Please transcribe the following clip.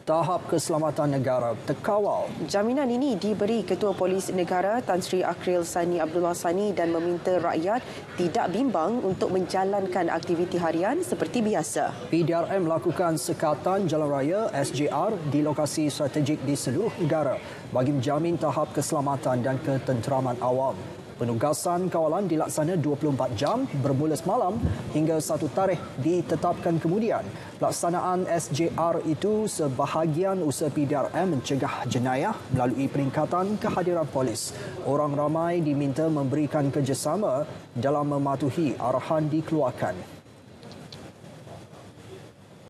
tahap keselamatan negara terkawal. Jaminan ini diberi Ketua Polis Negara Tan Sri Akril Sani Abdullah Sani dan meminta rakyat tidak bimbang untuk menjalankan aktiviti harian seperti biasa. PDRM melakukan sekatan jalan raya SJR di lokasi strategik di seluruh negara bagi menjamin tahap keselamatan dan ketenteraman awam. Penugasan kawalan dilaksana 24 jam bermula semalam hingga satu tarikh ditetapkan kemudian. Pelaksanaan SJR itu sebahagian usaha PDRM mencegah jenayah melalui peningkatan kehadiran polis. Orang ramai diminta memberikan kerjasama dalam mematuhi arahan dikeluarkan.